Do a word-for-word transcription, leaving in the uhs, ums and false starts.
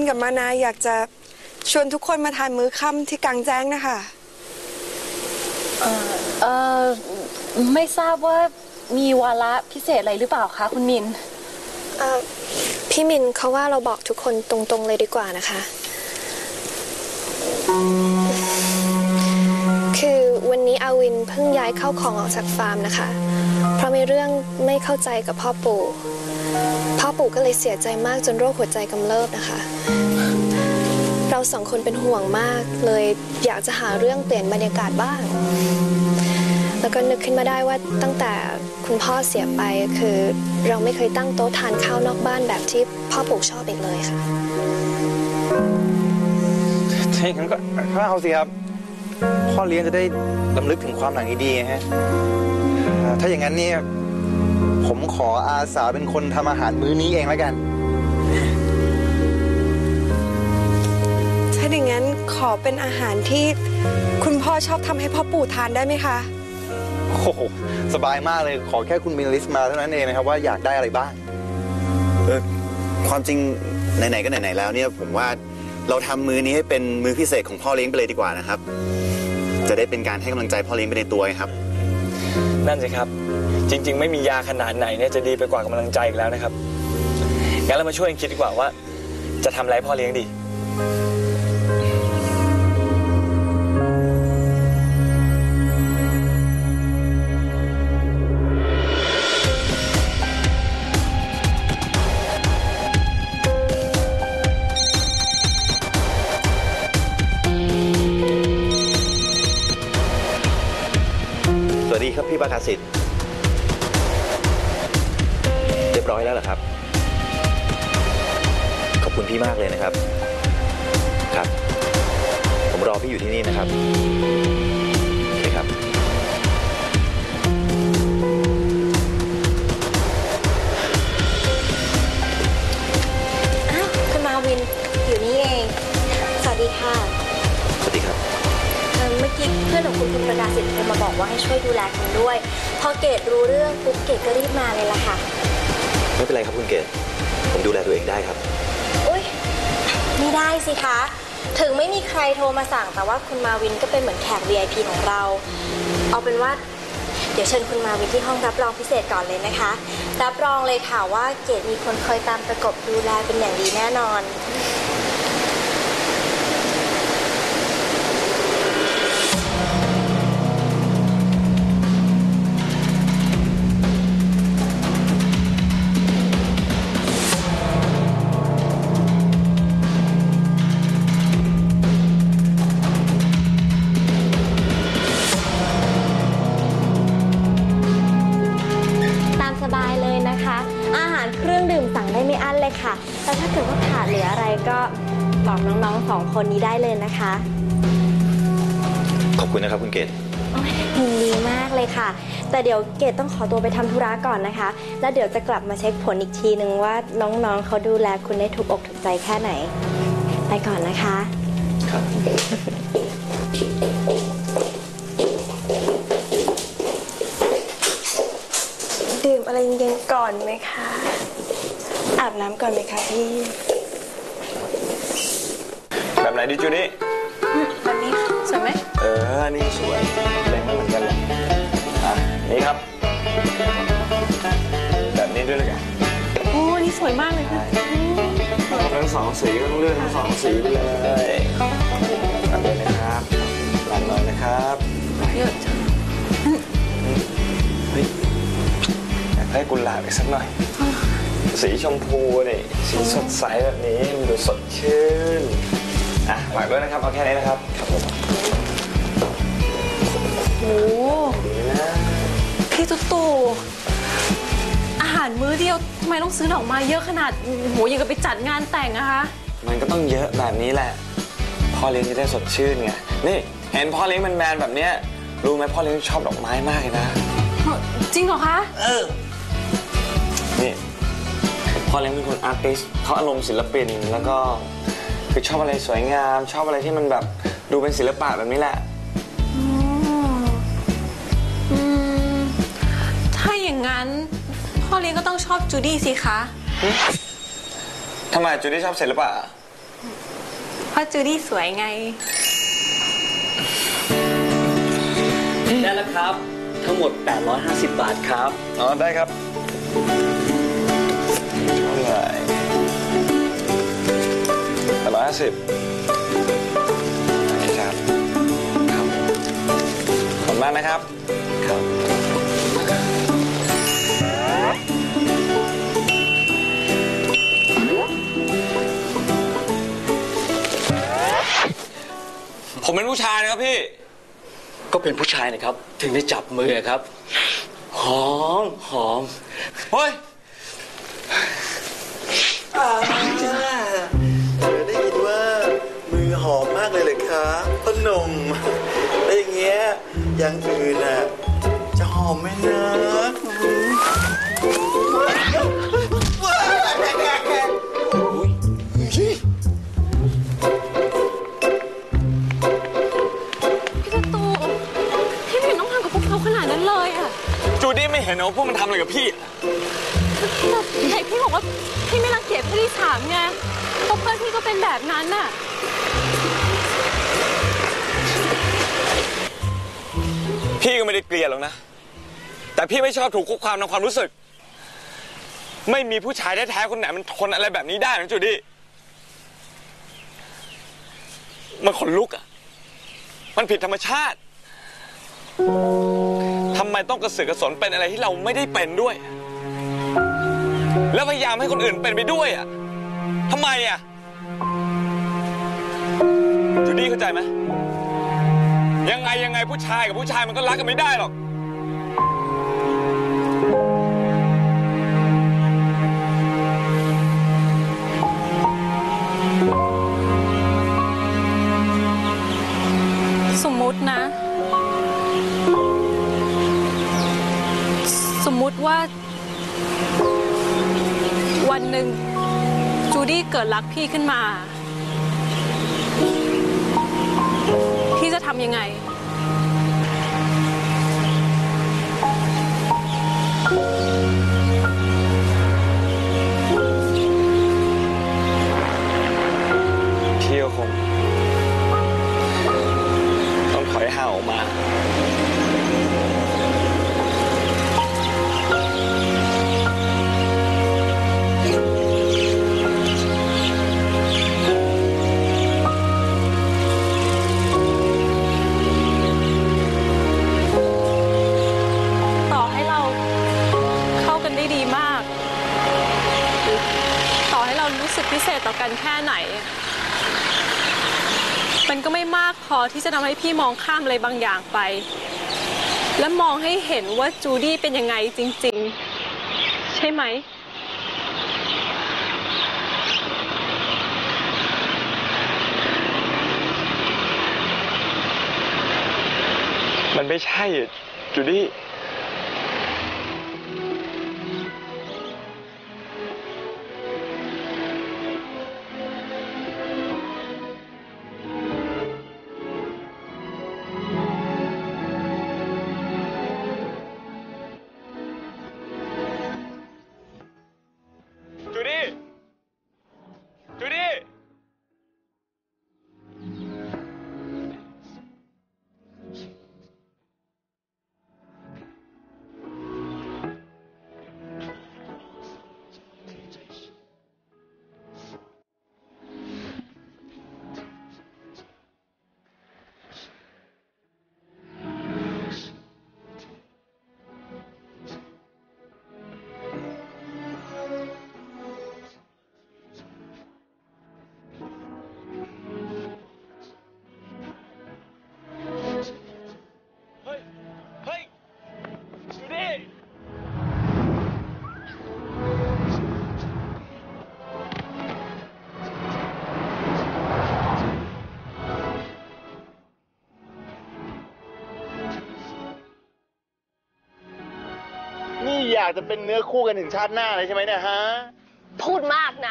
กับมานาอยากจะชวนทุกคนมาทานมื้อค่ำที่กลางแจ้งนะคะเออเออไม่ทราบว่ามีวาระพิเศษอะไรหรือเปล่าคะคุณมินเออพี่มินเขาว่าเราบอกทุกคนตรงๆเลยดีกว่านะคะคือวันนี้อาวินเพิ่งย้ายเข้าของออกจากฟาร์มนะคะเพราะมีเรื่องไม่เข้าใจกับพ่อปู่พ่อปู่ก็เลยเสียใจมากจนโรคหัวใจกำเริบนะคะเราสองคนเป็นห่วงมากเลยอยากจะหาเรื่องเปลี่ยนบรรยากาศบ้างแล้วก็นึกขึ้นมาได้ว่าตั้งแต่คุณพ่อเสียไปคือเราไม่เคยตั้งโต๊ะทานข้าวนอกบ้านแบบที่พ่อปู่ชอบอีกเลยค่ะถ้าอย่างนั้นก็ก็เอาสิครับพ่อเลี้ยงจะได้รำลึกถึงความหลังดีๆฮะถ้าอย่างนั้นเนี่ยผมขออาสาเป็นคนทำอาหารมื้อนี้เองแล้วกันถ้าอย่างนั้นขอเป็นอาหารที่คุณพ่อชอบทำให้พ่อปู่ทานได้ไหมคะโอ้โหสบายมากเลยขอแค่คุณมีลิสต์มาเท่านั้นเองนะครับว่าอยากได้อะไรบ้างเออความจริงไหนๆก็ไหนๆแล้วเนี่ยผมว่าเราทำมื้อนี้ให้เป็นมื้อพิเศษของพ่อเลี้ยงไปเลยดีกว่านะครับจะได้เป็นการให้กำลังใจพ่อเลี้ยงไปในตัวครับนั่นสิครับจริงๆไม่มียาขนาดไหนเนี่ยจะดีไปกว่ากำลังใจอีกแล้วนะครับงั้นเรามาช่วยกันคิดดีกว่าว่าจะทำอะไรพ่อเลี้ยงดีสวัสดีครับพี่ประกาศิษฐ์เรียบร้อยแล้วเหรอครับขอบคุณพี่มากเลยนะครับครับผมรอพี่อยู่ที่นี่นะครับโอเคครับอ้าวคุณมาวินอยู่นี่เองสวัสดีค่ะสวัสดีครับเมื่อกี้เพื่อนของคุณคุณประกาศิษฐ์โทรมาบอกว่าให้ช่วยดูแลคุณด้วยพอเกดรู้เรื่องปุ๊บเกดก็รีบมาเลยล่ะค่ะไม่เป็นไรครับคุณเกดผมดูแลตัวเองได้ครับอุ๊ยไม่ได้สิคะถึงไม่มีใครโทรมาสั่งแต่ว่าคุณมาวินก็เป็นเหมือนแขก วี ไอ พี ของเราเอาเป็นว่าเดี๋ยวเชิญคุณมาวินที่ห้องรับรองพิเศษก่อนเลยนะคะรับรองเลยค่ะว่าเกดมีคนคอยตามประกบดูแลเป็นอย่างดีแน่นอนค่ะแต่ถ้าเกิดว่าขาดเหลืออะไรก็บอกน้องๆสองคนนี้ได้เลยนะคะขอบคุณนะครับคุณเกดยินดีมากเลยค่ะแต่เดี๋ยวเกดต้องขอตัวไปทำธุระก่อนนะคะแล้วเดี๋ยวจะกลับมาเช็คผลอีกทีนึงว่าน้องๆเขาดูแลคุณได้ถูกอกถูกใจแค่ไหนไปก่อนนะคะครับดื่มอะไรเย็นๆก่อนไหมคะอาบน้ำก่อนไหมคะพี่แบบไหนดีจูนี่แบบนี้สวยไหมเออนี่สวยเล่นไม่เหมือนกันเลยอ่ะนี่ครับแบบนี้ด้วยเลยกันโอ้นี่สวยมากเลยค่ะทั้งสองสีก็ต้องเลือกทั้งสองสีไปเลยตัดเลยนะครับตัดหน่อยนะครับเยอะจังเฮ้ยอยากได้กุหลาบอีกสักหน่อยสีชมพูนี่สีสดใสแบบนี้มันดูสดชื่นอ่ะฝากด้วยนะครับเอาแค่นี้นะครับครับผมโอ้ดีนะพี่ตุ๊ตู่อาหารมื้อเดียวทำไมต้องซื้อดอกไม้เยอะขนาดโหยังกับไปจัดงานแต่งอะคะมันก็ต้องเยอะแบบนี้แหละพ่อเลี้ยงจะได้สดชื่นไงนี่เห็นพ่อเลี้ยงแมนๆแบบเนี้ยรู้ไหมพ่อเลี้ยงชอบดอกไม้มากเลยนะจริงเหรอคะเออนี่พ่อเลี้ยงเป็นคนอาร์ติสต์เขาอารมณ์ศิลปินแล้วก็คือชอบอะไรสวยงามชอบอะไรที่มันแบบดูเป็นศิลปะแบบนี้แหละอืมถ้าอย่างนั้นพ่อเลี้ยงก็ต้องชอบจูดี้สิคะทำไมจูดี้ชอบศิลปะราะจูดี้สวยไงได้แล้วครับ ทั้งหมด แปดร้อยห้าสิบ บาทครับอ๋อ ได้ครับเท่าไหร่แปดร้อยห้าสิบนี่ครับ ครับ ขอบคุณมากนะครับครับผมเป็นผู้ชายนะครับพี่ก็เป็นผู้ชายนะครับ ถึงได้จับมือครับ หอมหอมเฮ้ยเธอได้ยินว่ามือหอมมากเลยเหรอคะต้นหนุ่มแล้วอย่างเงี้ยอย่างอื่นน่ะจะหอมไหมนะพี่ตุ๊ตูพี่ไม่เห็นต้องทำกับพวกเขาขนาดนั้นเลยอะจูดี้ไม่เห็นเหรอว่าพวกมันทำอะไรกับพี่แต่ไหนพี่บอกว่าพี่ไม่รังเกียจเพื่อนที่สามไงเพราะเพื่อนพี่ก็เป็นแบบนั้นน่ะพี่ก็ไม่ได้เกลียดหรอกนะ แต่พี่ไม่ชอบถูกคุกคามทางความรู้สึก ไม่มีผู้ชายแท้ๆคนไหนมันทนอะไรแบบนี้ได้นะจูดี้ มันขนลุกอ่ะ มันผิดธรรมชาติ ทำไมต้องกระเสือกกระสนเป็นอะไรที่เราไม่ได้เป็นด้วย แล้วพยายามให้คนอื่นเป็นไปด้วยอ่ะทำไมอ่ะจูดี้เข้าใจไหมยังไงยังไงผู้ชายกับผู้ชายมันก็รักกันไม่ได้หรอกสมมุตินะ สมมุติว่า วันหนึ่งจูดี้เกิดรักพี่ขึ้นมา พี่จะทำยังไงพี่ก็คงต้องถอยห่างออกมาต่อให้เราเข้ากันได้ดีมากหรือต่อให้เรารู้สึกพิเศษต่อกันแค่ไหน มันก็ไม่มากพอที่จะทำให้พี่มองข้ามอะไรบางอย่างไป และมองให้เห็นว่าจูดี้เป็นยังไงจริงๆ ใช่ไหมมันไม่ใช่อะจูดี้ จูดี้ จูดี้ เฮ้ย เฮ้ย จูดี้นี่อยากจะเป็นเนื้อคู่กันถึงชาติหน้าเลยใช่ไหมเนี่ยฮะพูดมากนะ